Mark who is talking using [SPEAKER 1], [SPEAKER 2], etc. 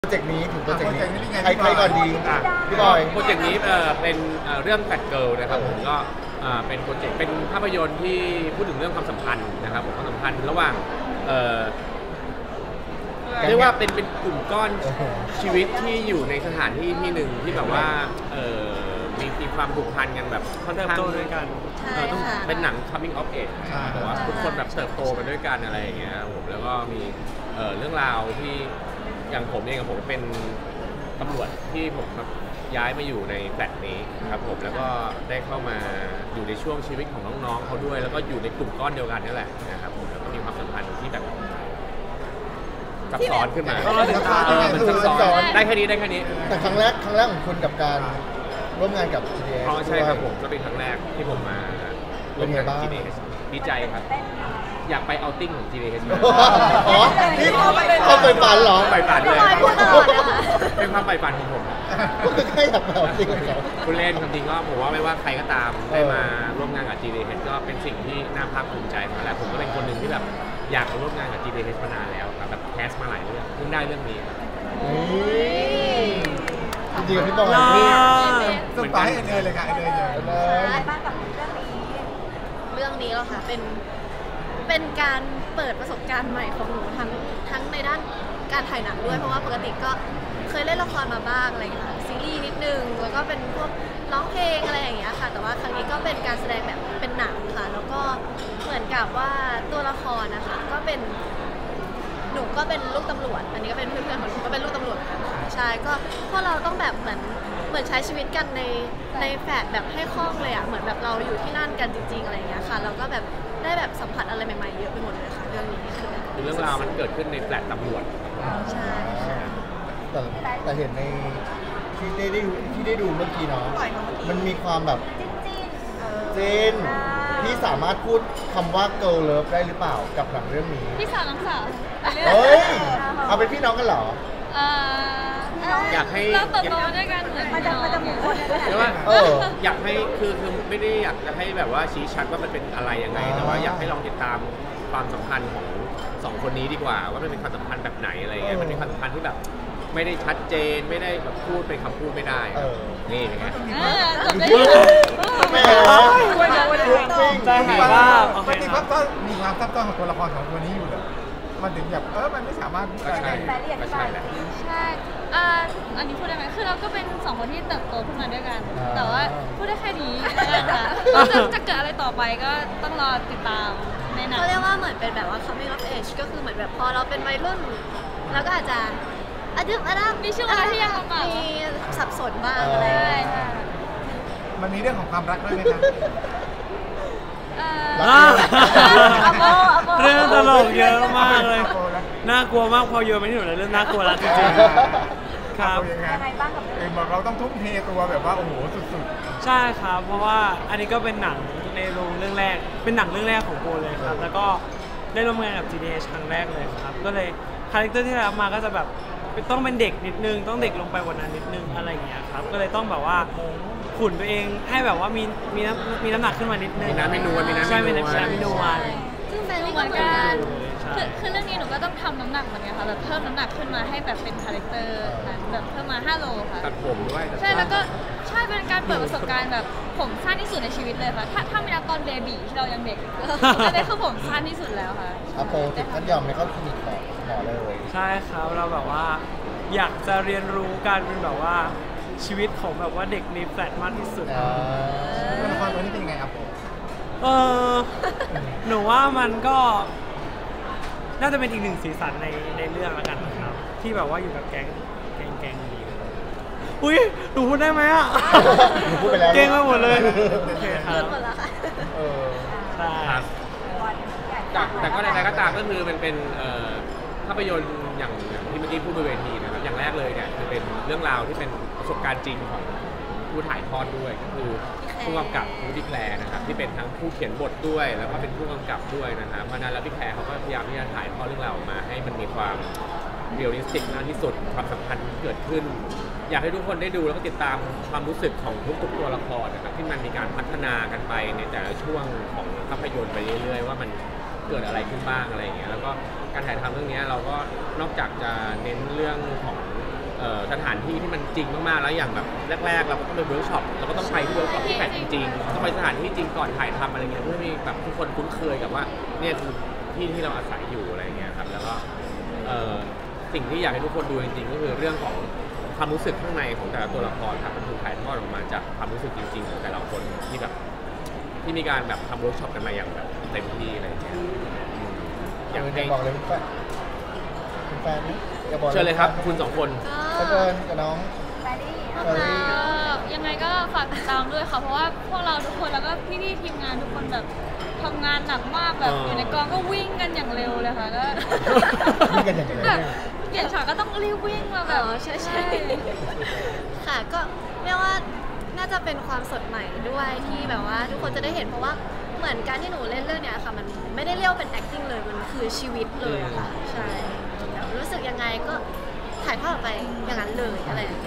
[SPEAKER 1] โปรเจกต์นี้ถึงโปรเจกต์นี้
[SPEAKER 2] เป็นไง
[SPEAKER 1] ใครก่อนดีพี่บอย
[SPEAKER 3] โปรเจกต์นี้เป็นเรื่องแฟลตเกิลนะครับผมก็เป็นโปรเจกต์เป็นภาพยนตร์ที่พูดถึงเรื่องความสัมพันธ์นะครับผมความสัมพันธ์ระหว่างเรียกว่าเป็นกลุ่มก้อนชีวิตที่อยู่ในสถานที่ที่หนึ่งที่แบบว่ามีความผูกพันกันแบบค่อนข้างด้วยกันต้องเป็นหนัง coming of age แต่ว่าทุกคนแบบเติบโตกันด้วยกันอะไรอย่างเงี้ยผมแล้วก็มีเรื่องราวที่อย่างผมเองกับผมเป็นตำรวจที่ผมย้ายมาอยู่ในแฟลตนี้ครับผมแล้วก็ได้เข้ามาอยู่ในช่วงชีวิตของน้องๆเขาด้วยแล้วก็อยู่ในกลุ่มก้อนเดียวกันนี่แหละนะครับผมแล้วก็มีความสัมพันธ์ที่แบบซับซ้อนขึ้นมามันซับซ้อนได้แค่นี้
[SPEAKER 1] แต่ครั้งแรกของคุณกับการร่วมงานกับ GDS
[SPEAKER 3] ใช่ครับผมก็เป็นครั้งแรกที่ผมมาร่วมงานกับ GDS ดีใจครับอยากไปเอาติ้งของ GDS มา
[SPEAKER 1] อ๋อนี่เขาไปฝันเหรอ
[SPEAKER 3] ไปฝันเลย
[SPEAKER 4] พูดตลอดนะคะ
[SPEAKER 3] เป็นความไปฝันของผม
[SPEAKER 1] ก็คือแค่อยากไปเอาติ้งของเขา
[SPEAKER 3] คุณเล่นความจริงก็ผมว่าไม่ว่าใครก็ตามได้มาร่วมงานกับ GDS ก็เป็นสิ่งที่น่าภาคภูมิใจมาแล้วผมก็เป็นคนหนึ่งที่แบบอยากมาร่วมงานกับ GDS มานานแล้วครับแบบแคสมาหลายเรื่องเพิ่งได้เรื่องนี้
[SPEAKER 1] จริงๆกับพี่บอย
[SPEAKER 2] ส่งต่อให้เนยเลยค่ะเนย
[SPEAKER 4] อะไรบ้างกับเรื่องนี้แล้วค่ะเป็นการเปิดประสบการณ์ใหม่ของหนูทั้งในด้านการถ่ายหนังด้วยเพราะว่าปกติก็เคยเล่นละครมาบ้างอะไรอย่างเงี้ยซีรีส์นิดนึงแล้วก็เป็นพวกร้องเพลงอะไรอย่างเงี้ยค่ะแต่ว่าครั้งนี้ก็เป็นการแสดงแบบเป็นหนังค่ะแล้วก็เหมือนกับว่าตัวละครนะคะก็เป็นหนูก็เป็นลูกตำรวจอันนี้ก็เป็นเพื่อนๆของหนูก็เป็นลูกตำรวจค่ะใช่ก็พวกเราต้องแบบเหมือนใช้ชีวิตกันในแฟลตแบบให้คล่องเลยอ่ะเหมือนแบบเราอยู่ที่นั่นกันจริงๆอะไรอย่างเงี้ยค่ะเราก็แบบได้แบบสัมผัสอะไรใหม่ๆเยอะไปหมดเลยค่ะเรื่องนี้
[SPEAKER 3] คือเรื่องราวมันเกิดขึ้นในแฟลตตำรวจ
[SPEAKER 4] ใช่
[SPEAKER 1] แต่เห็นในที่ได้ดูเมื่อกี้เนาะมันมีความแบบเจนพี่สามารถพูดคำว่า girl love ได้หรือเปล่ากับหนังเรื่องนี้
[SPEAKER 4] พี่สาวน้องสาว
[SPEAKER 1] เฮ้ยเอาเป็นพี่น้องกันเหรอ
[SPEAKER 3] อยากให้
[SPEAKER 4] เราเติบโตด้วยกันเหมือนมันจะหมุน
[SPEAKER 3] หรือว่าอยากให้คือไม่ได้อยากจะให้แบบว่าชี้ชัดว่ามันเป็นอะไรยังไงแต่ว่าอยากให้ลองติดตามความสัมพันธ์ของสองคนนี้ดีกว่าว่ามันเป็นความสัมพันธ์แบบไหนอะไรเงี้ยมันเป็นความสัมพันธ์ที่แบบไม่ได้ชัดเจนไม่ได้แบบพูดเป็นคำพูดไม่ได้นี่เป็นไง
[SPEAKER 4] จบได้
[SPEAKER 2] มันมีความซับซ้อนของตัวละครของตัวนี้อยู่เลยมันถึงแบบมันไม่สามารถ
[SPEAKER 3] ก็ใช่แหละ
[SPEAKER 4] ใช่อันนี้พูดได้ไหมคือเราก็เป็นสองคนที่เติบโตขึ้นมาด้วยกันแต่ว่าพูดได้แค่นี้นะคะจะเกิดอะไรต่อไปก็ต้องรอติดตามในหนังเขาเรียกว่าเหมือนเป็นแบบว่า coming of age ก็คือเหมือนแบบพอเราเป็นวัยรุ่นแล้วก็อาจจะมีช่วงอะไรที่ยังมีสับสนบ้างอะไร
[SPEAKER 2] มันมีเรื่องของความรักด้วยไหมคะ
[SPEAKER 5] เรื่องตลกเยอะมากเลยน่ากลัวมากพอโยนไปที่หนูเลยเรื่องน่ากลัวแล้วจริงๆครับ
[SPEAKER 2] ยังไงบ้างกับเองบอกเราต้องทุ่มเทตัวแบบว่าโอ้โหสุด
[SPEAKER 5] ๆใช่ครับเพราะว่าอันนี้ก็เป็นหนังในโรงเรื่องแรกเป็นหนังเรื่องแรกของโบเลยครับแล้วก็ได้ร่วมงานกับ GDS ครั้งแรกเลยครับก็เลยคาแรคเตอร์ที่ได้รับมาก็จะแบบต้องเป็นเด็กนิดนึงต้องเด็กลงไปกว่านั้นนิดนึงอะไรอย่างเงี้ยครับก็เลยต้องแบบว่าขุนตัวเองให้แบบว่ามีน้ำหนักขึ้นมานิดนึง
[SPEAKER 3] มีน้ำไม่นวล
[SPEAKER 5] ใช่มีน้ำไม่นวล
[SPEAKER 4] ซึ่งแฟนเหมือนกันคือเรื่องนี้หนูก็ต้องทำน้ำหนักเหมือนกันค่ะแบบเพิ่มน้ำหนักขึ้นมาให้แบบเป็นคาแรคเตอร์นั้นแบบเพิ่มมา5 โลค่ะ
[SPEAKER 3] ตัดผมด้วย
[SPEAKER 4] ใช่แล้วก็ใช่เป็นการเปิดประสบการณ์แบบผมสั้นที่สุดในชีวิตเลยค่ะถ้าไม่นับตอนเบบีที่เรายังเด็กอันนี้คือผมสั้นที่สุดแล้วค่ะ
[SPEAKER 1] โปรติดท่านยอมไม่เข้าคลินิกหมอเลย
[SPEAKER 5] ใช่ครับเราแบบว่าอยากจะเรียนรู้การเป็นแบบว่าชีวิตของแบบว่าเด็กในแฟลตมากที่สุด
[SPEAKER 2] ตัวละครตัวนี้เป็นยังไงครับ
[SPEAKER 5] หนูว่ามันก็น่าจะเป็นอีกหนึ่งสีสันในเรื่องแล้วกันนะครับที่แบบว่าอยู่กับแก๊งนี้อุ้ยหนูพูดได้ไหมอ่ะ
[SPEAKER 1] หนูพูดไปแล้ว
[SPEAKER 5] เก่งไปหมดเลย
[SPEAKER 4] โอเคครับหมดแล้วค่ะ
[SPEAKER 5] ใช่
[SPEAKER 3] แต่ก็ใดๆก็ตามก็คือมันเป็นภาพยนตร์อย่างที่เมื่อกี้พูดบนเวทีนะครับอย่างแรกเลยเนี่ยคือเป็นเรื่องราวที่เป็นประสบการณ์จริงของผู้ถ่ายทอดด้วยก็คือผู้กำกับพี่แคลร์นะครับที่เป็นทั้งผู้เขียนบทด้วยแล้วก็เป็นผู้กำกับด้วยนะครับเพราะนั้นแล้วพี่แคลร์เขาก็พยายามที่จะถ่ายทอดเรื่องราวออกมาให้มันมีความเรียลลิสติกมากที่สุดความสัมพันธ์ที่เกิดขึ้นอยากให้ทุกคนได้ดูแล้วก็ติดตามความรู้สึกของทุกตัวละครนะครับที่มันมีการพัฒนากันไปในแต่ละช่วงของภาพยนตร์ไปเรื่อยๆว่ามันเกิดอะไรขึ้นบ้างอะไรอย่างเงี้ยแล้วก็การถ่ายทำเรื่องนี้เราก็นอกจากจะเน้นเรื่องของสถานที่ที่มันจริงมากๆแล้วอย่างแบบแรกๆเราก็ต้องไปเวิร์กช็อปเราก็ต้องไปที่เวิร์กช็อปที่แฟลตจริงๆต้องไปสถานที่จริงก่อนถ่ายทำอะไรเงี้ยเพื่อให้แบบทุกคนคุ้นเคยกับว่าเนี่ยคือที่ที่เราอาศัยอยู่อะไรเงี้ยครับแล้วก็สิ่งที่อยากให้ทุกคนดูจริงๆก็คือเรื่องของความรู้สึกข้างในของแต่ละตัวละครครับมันถูกถ่ายทอดออกมาจากความรู้สึกจริงๆของแต่ละคนที่แบบที่มีการแบบทำเวิร์กช็อปกันมาอย่างแบบเต็มที่อะไรเงี้ยอยากให้
[SPEAKER 1] บอกเลยคุณแฟนอย่าบอก
[SPEAKER 3] เชิญเลยครับคุณสองคน
[SPEAKER 1] ก็เดินกับน้อง
[SPEAKER 6] ยังไงก็ฝากติดตามด้วยค่ะเพราะว่าพวกเราทุกคนแล้วก็พี่ๆทีมงานทุกคนแบบทำงานหนักมากแบบอยู่ในกองก็วิ่งกันอย่างเร็วเลยค่ะก็
[SPEAKER 1] นี่กันอย่างไร
[SPEAKER 6] แบบเปลี่ยนฉากก็ต้องรีบวิ่งมาแบบ
[SPEAKER 4] ใช่ค่ะก็เรียกว่าน่าจะเป็นความสดใหม่ด้วยที่แบบว่าทุกคนจะได้เห็นเพราะว่าเหมือนการที่หนูเล่นเรื่องเนี้ยค่ะมันไม่ได้เรียกว่าเป็น acting เลยมันคือชีวิตเลยอะค่ะใช่แล้วรู้สึกยังไงก็ถ่ายทอดออกไปอย่างนั้นเลยอะไรอย่างเงี้ย